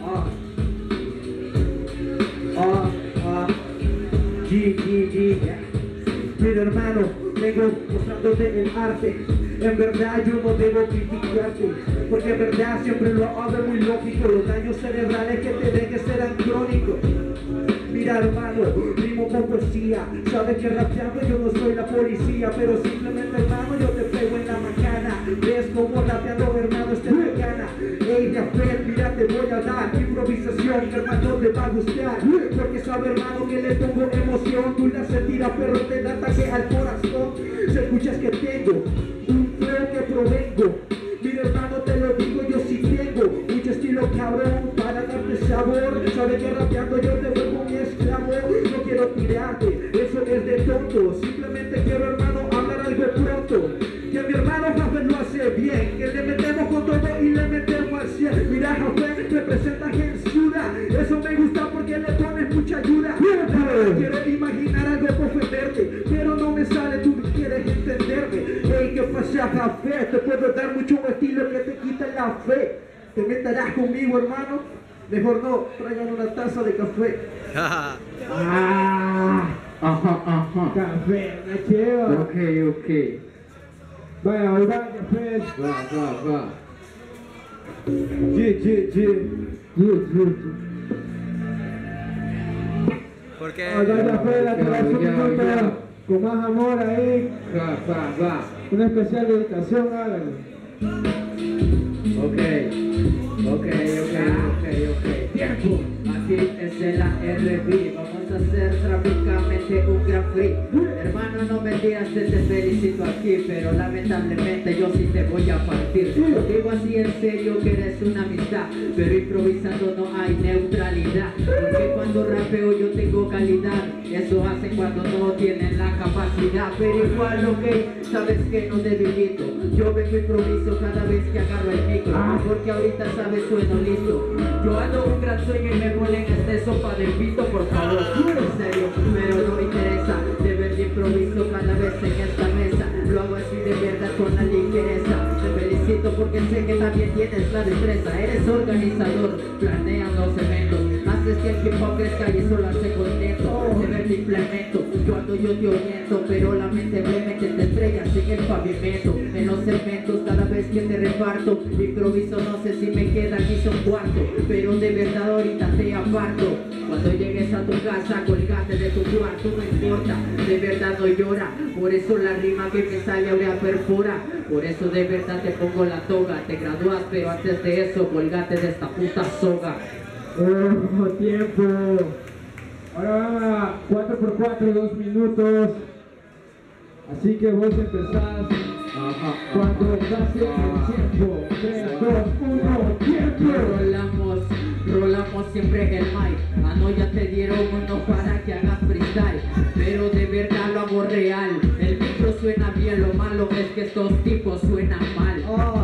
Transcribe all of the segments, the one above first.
Ah, ah, ah. G. Mira hermano, vengo mostrándote el arte. En verdad yo no debo criticarte, porque en verdad siempre lo hago muy lógico. Los daños cerebrales que te den que serán crónicos. Mira hermano, rimo con poesía. Sabes que rapeando yo no soy la policía, pero simplemente hermano yo te pego en la macana. Ves como rapeando hermano este me gana. Ey Rafael, mira te voy a dar improvisación que hermano te va a gustar, porque sabe hermano que le pongo emoción. Tú la sentirás pero te da ataque al corazón. Si escuchas que tengo un flow que provengo, mira hermano te lo digo, yo sí tengo mucho estilo cabrón para darte sabor. Sabes que rapeando yo te vuelvo mi esclavo. No quiero tirarte, eso es de tonto. Simplemente quiero hermano hablar algo pronto, que mi hermano Jafé lo hace bien, que le metemos con todo y le metemos al 100. Mira Jafé, representa Gensura, eso me gusta porque le pones mucha ayuda. Quiero imaginar algo para ofenderte, pero no me sale, tú quieres entenderme. Ey, ¿qué pasa Jafé? Te puedo dar mucho estilo que te quita la fe. ¿Te meterás conmigo hermano? Mejor no, traigan una taza de café. Café, una cheva. Ok. Vaya, hoy va café. Va. Porque Vaya café, la que va a Ya. con más amor ahí. Va. Una especial dedicación, háganlo. Ok. Tiempo. Así es el ARB. Vamos a hacer trágicamente un gran free. Hermano, no me digas que te felicito aquí, pero lamentablemente yo sí te voy a partir. Lo digo así en serio que eres una amistad, pero improvisando no hay neutralidad. Porque cuando rapeo yo tengo calidad, eso hace cuando no tienen la capacidad. Pero igual ok, sabes que no debilito. Yo vengo improviso cada vez que agarro el micro, porque ahorita sabes sueno listo. Yo ando un gran sueño y me ponen este sopa de pito, por favor, en serio, pero no me interesa. De ver improviso cada vez en esta mesa, lo hago así de verdad con la ligereza. Te felicito porque sé que también tienes la destreza. Eres organizador, planeas los eventos, haces que el hip hop crezca y eso lo hace contento. De ver te implemento, cuando yo te oriento, pero lamentablemente te estrellas en el pavimento. En los segmentos cada vez que te reparto, improviso no sé si me queda aquí son cuarto, pero de verdad ahorita te aparto. Cuando llegues a tu casa, colgate de tu cuarto, no importa, de verdad no llora. Por eso la rima que me sale ahora perfora. Por eso de verdad te pongo la toga. Te gradúas, pero antes de eso, colgate de esta puta soga. Oh, tiempo. Ahora va 4x4, 2 minutos. Así que vos empezás cuando pase el tiempo. 3, 2, 1, tiempo. Rolamos siempre el mic. No ya te dieron uno para que hagas freestyle, pero de verdad lo hago real. El micro suena bien, lo malo es que estos tipos suenan mal.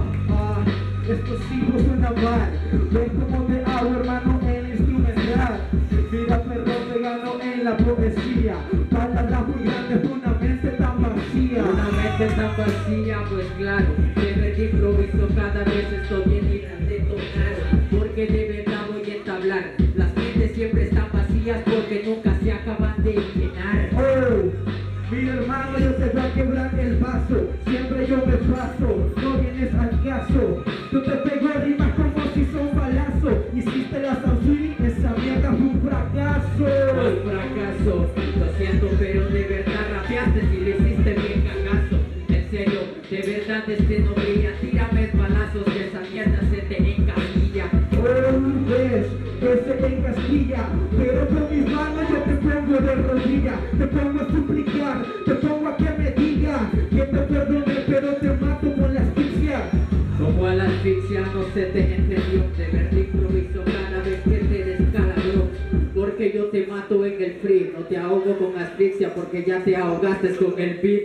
Estos tipos suenan mal. Ven como te hago hermano en instrumental. Mira perro te gano en la poesía. Palabras muy grandes, una mente tan vacía. Una mente tan vacía, pues claro. De verdad improviso cada vez estoy bien libre de tocar, porque de verdad voy a entablar. Las mentes siempre están vacías porque nunca se acaban de llenar. Mira hermano, yo te voy a quebrar el vaso. Siempre yo me paso, no vienes al caso. Yo te pego rimas como si son balazo. Hiciste la Sansuini, esa mierda fue un fracaso. Un fracaso, lo siento, pero de verdad rapeaste y le hiciste bien cagazo. En serio, de verdad no brilla. Tírame balazos que esa mierda se te encasquilla. Ves que se encasquilla, pero con mis manos yo te pongo de rodilla. Te pongo a suplicar, te pongo a que me diga que te perdone, pero te mato con la asfixia. Como a la asfixia no se te entendió. De verdad improviso cada vez que te descalabró, porque yo te mato en el free. No te ahogo con asfixia porque ya te ahogaste con el beat.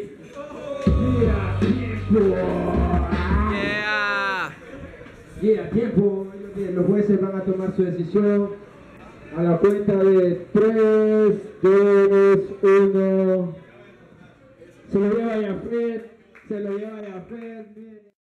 Tiempo. Los jueces van a tomar su decisión a la cuenta de 3, 2, 1. Se lo lleva Jafet,